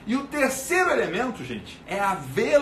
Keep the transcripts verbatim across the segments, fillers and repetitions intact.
E o terceiro elemento, gente, é a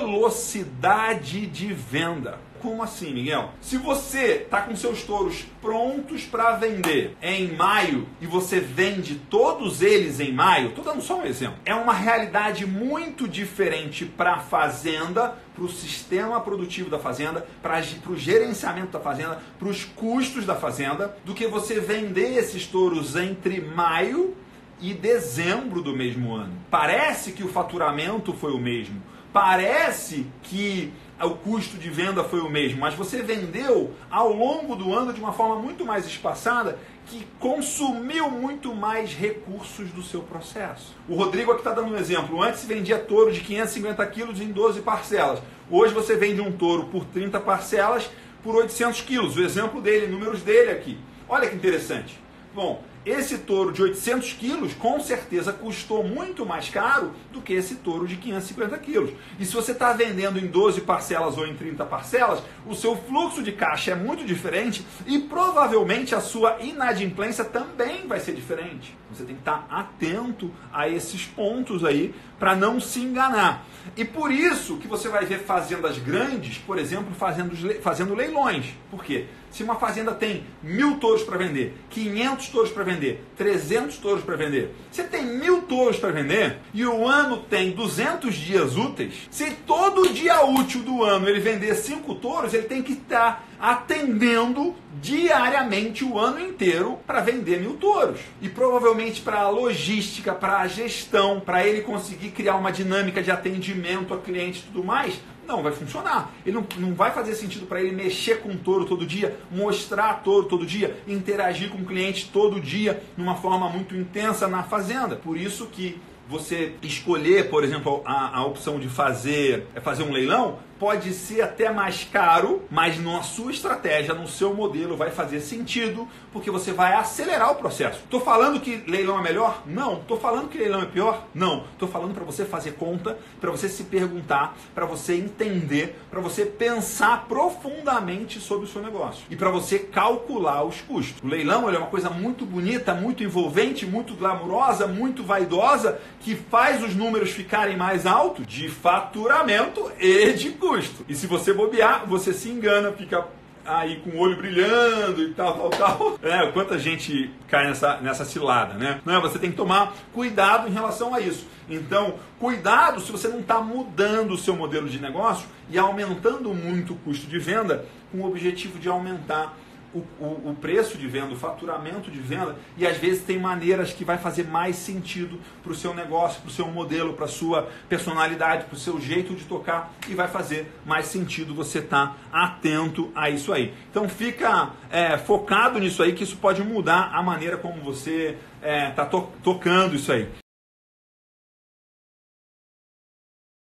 velocidade de venda. Como assim, Miguel? Se você está com seus touros prontos para vender em maio e você vende todos eles em maio, estou dando só um exemplo, é uma realidade muito diferente para a fazenda, para o sistema produtivo da fazenda, para o gerenciamento da fazenda, para os custos da fazenda, do que você vender esses touros entre maio e dezembro do mesmo ano. Parece que o faturamento foi o mesmo, parece que o custo de venda foi o mesmo, mas você vendeu ao longo do ano de uma forma muito mais espaçada, que consumiu muito mais recursos do seu processo. O Rodrigo aqui está dando um exemplo. Antes vendia touro de quinhentos e cinquenta quilos em doze parcelas. Hoje você vende um touro por trinta parcelas por oitocentos quilos. O exemplo dele, números dele aqui. Olha que interessante. Bom, esse touro de oitocentos quilos com certeza custou muito mais caro do que esse touro de quinhentos e cinquenta quilos. E se você está vendendo em doze parcelas ou em trinta parcelas, o seu fluxo de caixa é muito diferente e provavelmente a sua inadimplência também vai ser diferente. Você tem que estar atento a esses pontos aí para não se enganar. E por isso que você vai ver fazendas grandes, por exemplo, fazendo, fazendo leilões. Por quê? Se uma fazenda tem mil touros para vender, quinhentos touros para vender, trezentos touros para vender, você tem mil touros para vender e o ano tem duzentos dias úteis, se todo dia útil do ano ele vender cinco touros, ele tem que estar atendendo diariamente o ano inteiro para vender mil touros. E provavelmente para a logística, para a gestão, para ele conseguir criar uma dinâmica de atendimento a cliente e tudo mais, não vai funcionar. Ele não, não vai fazer sentido para ele mexer com o touro todo dia, mostrar touro todo dia, interagir com o cliente todo dia, numa forma muito intensa na fazenda. Por isso que você escolher, por exemplo, a, a opção de fazer, é fazer um leilão, pode ser até mais caro, mas na sua estratégia, no seu modelo, vai fazer sentido, porque você vai acelerar o processo. Estou falando que leilão é melhor? Não. Estou falando que leilão é pior? Não. Estou falando para você fazer conta, para você se perguntar, para você entender, para você pensar profundamente sobre o seu negócio e para você calcular os custos. O leilão ele é uma coisa muito bonita, muito envolvente, muito glamurosa, muito vaidosa, que faz os números ficarem mais altos de faturamento e de custo. E se você bobear, você se engana, fica aí com o olho brilhando e tal, tal, tal. É, quanta gente cai nessa, nessa cilada, né? Não, você tem que tomar cuidado em relação a isso. Então, cuidado se você não está mudando o seu modelo de negócio e aumentando muito o custo de venda com o objetivo de aumentar O, o, o preço de venda, o faturamento de venda, e às vezes tem maneiras que vai fazer mais sentido para o seu negócio, para o seu modelo, para a sua personalidade, para o seu jeito de tocar, e vai fazer mais sentido você estar atento a isso aí. Então fica é, focado nisso aí, que isso pode mudar a maneira como você está é, to- tocando isso aí.